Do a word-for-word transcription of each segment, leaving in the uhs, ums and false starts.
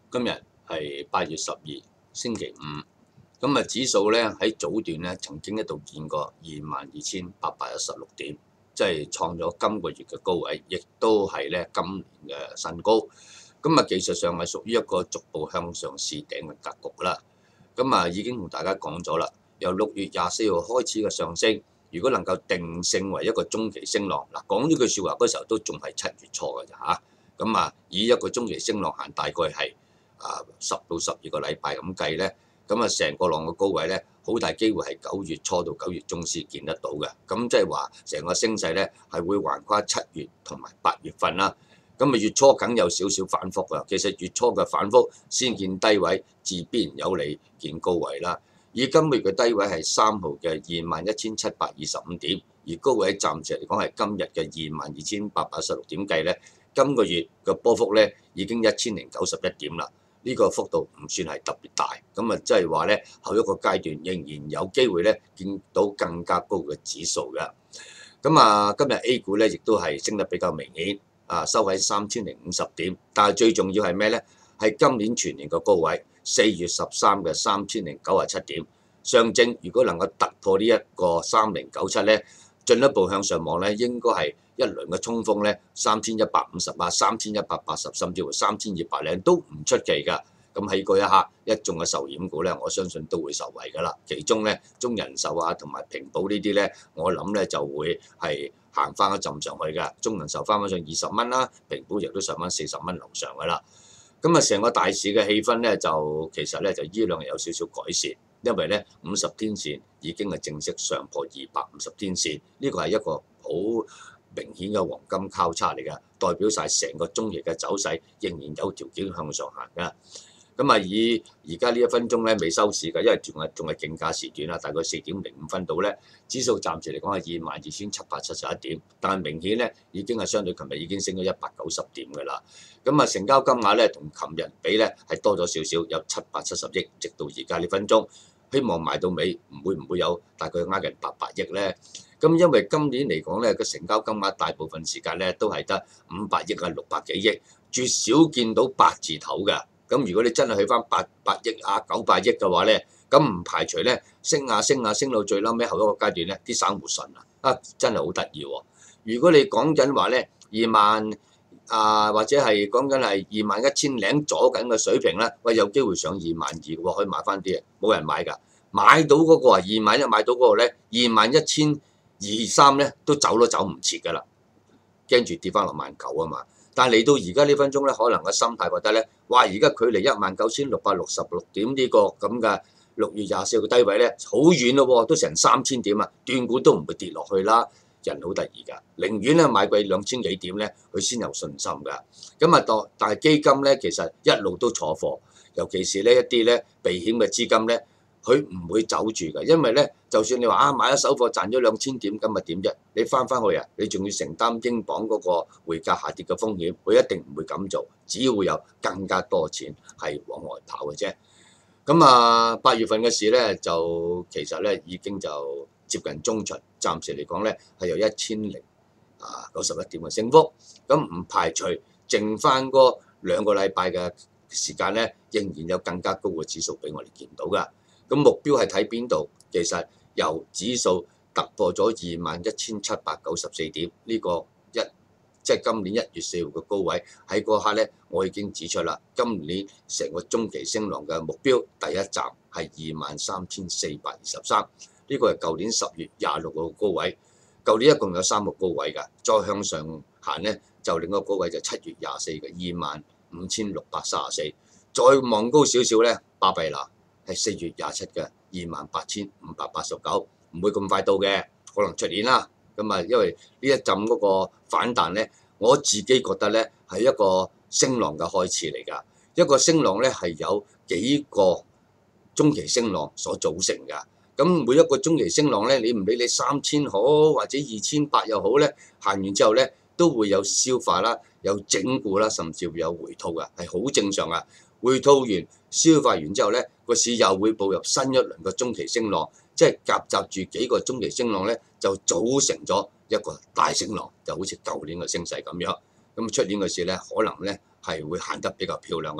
今日係八月十二，星期五。咁啊，指數咧喺早段咧曾經一度見過二萬二千八百一十六點，即係創咗今個月嘅高位，亦都係咧今年嘅新高。咁啊，技術上係屬於一個逐步向上試頂嘅格局啦。咁啊，已經同大家講咗啦，由六月廿四號開始嘅上升，如果能夠定性為一個中期升浪，嗱講呢句説話嗰時候都仲係七月初嘅咋嚇。咁啊，以一個中期升浪行大概係啊十到十二個禮拜咁計咧，咁啊成個浪嘅高位咧，好大機會係九月初到九月中先見得到嘅。咁即係話成個升勢咧係會橫跨七月同埋八月份啦。咁啊月初梗有少少反覆㗎，其實月初嘅反覆先見低位，自必然有利見高位啦。以今個月嘅低位係三號嘅二萬一千七百二十五點，而高位暫時嚟講係今日嘅二萬二千八百一十六點計咧，今個月嘅波幅咧已經一千零九十一點啦。呢個幅度唔算係特別大，咁啊即係話咧後一個階段仍然有機會咧見到更加高嘅指數嘅。咁啊今日 A 股咧亦都係升得比較明顯，啊收喺三千零五十點，但係最重要係咩咧？係今年全年嘅高位，四月十三嘅三千零九十七點。上證如果能夠突破呢一個三零九七咧，進一步向上望咧，應該係一輪嘅衝鋒咧，三千一百五十啊、三千一百八十，甚至乎三千二百零都唔出奇㗎。咁喺嗰一刻，一眾嘅壽險股咧，我相信都會受惠㗎啦。其中咧，中人壽啊同埋平保呢啲咧，我諗咧就會係行翻一陣上去㗎。中人壽翻返上二十蚊啦，平保亦都上翻四十蚊樓上㗎啦。咁啊，成個大市嘅氣氛咧，就其實咧就依兩日有少少改善，因為咧五十天線已經係正式上破二百五十天線，呢個係一個好明顯嘅黃金交叉嚟㗎，代表晒成個中期嘅走勢仍然有條件向上行㗎。咁啊，以而家呢一分鐘咧未收市㗎，因為仲係仲係競價時段啦，大概四點零五分到咧，指數暫時嚟講係二萬二千七百七十一點，但係明顯咧已經係相對琴日已經升咗一百九十點㗎啦。咁啊，成交金額咧同琴日比咧係多咗少少，有七百七十億，直到而家呢分鐘，希望賣到尾唔會唔會有大概呃近八百億咧。咁因為今年嚟講咧，個成交金額大部分時間咧都係得五百億啊、六百幾億，絕少見到八字頭㗎。咁如果你真係去翻八百億啊、九百億嘅話咧，咁唔排除咧升下升下升到最嬲尾後一個階段咧，啲散戶順啊，啊真係好得意喎！如果你講緊話咧二萬啊，或者係講緊係二萬一千零左緊嘅水平咧，喂有機會上二萬二喎，可以買翻啲啊，冇人買㗎，買到嗰個啊二萬一買到嗰個咧二萬一千二三咧都走都走唔切㗎啦，驚住跌翻落萬九啊嘛。但係嚟到而家呢分鐘咧，可能個心態覺得咧，哇！而家距離一萬九千六百六十六點呢個咁嘅六月廿四號嘅低位咧，好遠咯喎，都成三千點啊，斷估都唔會跌落去啦。人好得意㗎，寧願咧買貴兩千幾點咧，佢先有信心㗎。咁啊，當但係基金咧，其實一路都坐貨，尤其是呢一啲咧避險嘅資金咧。佢唔會走住㗎，因為咧，就算你話啊買咗手貨賺咗兩千點，咁咪點啫？你翻翻去啊，你仲要承擔英鎊嗰個匯價下跌嘅風險，佢一定唔會咁做，只會有更加多錢係往外跑嘅啫。咁啊，八月份嘅市咧，就其實咧已經就接近中旬，暫時嚟講咧係有一千零啊九十一點嘅升幅，咁唔排除剩翻嗰兩個禮拜嘅時間咧，仍然有更加高嘅指數俾我哋見到㗎。咁目標係睇邊度？其實由指數突破咗二萬一千七百九十四點呢個一，即係今年一月四號嘅高位，喺嗰刻咧，我已經指出啦。今年成個中期升浪嘅目標第一站係二萬三千四百二十三，呢個係舊年十月廿六號嘅高位。舊年一共有三個高位㗎，再向上行咧，就另一個高位就七月廿四嘅二萬五千六百三十四，再望高少少咧，巴閉啦。係四月廿七嘅二萬八千五百八十九，唔會咁快到嘅，可能出年啦。咁啊，因為呢一陣嗰個反彈咧，我自己覺得咧係一個升浪嘅開始嚟㗎。一個升浪咧係有幾個中期升浪所組成㗎。咁每一個中期升浪咧，你唔理你三千好或者二千八又好咧，行完之後咧都會有消化啦，有整固啦，甚至會有回吐㗎，係好正常㗎。回吐完、消化完之後咧，個市又會步入新一輪嘅中期升浪，即係夾雜住幾個中期升浪咧，就組成咗一個大升浪，就好似舊年嘅升勢咁樣。咁出年嘅市咧，可能咧係會行得比較漂亮噶啦，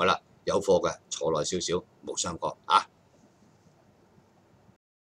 有貨嘅坐耐少少冇相干啊。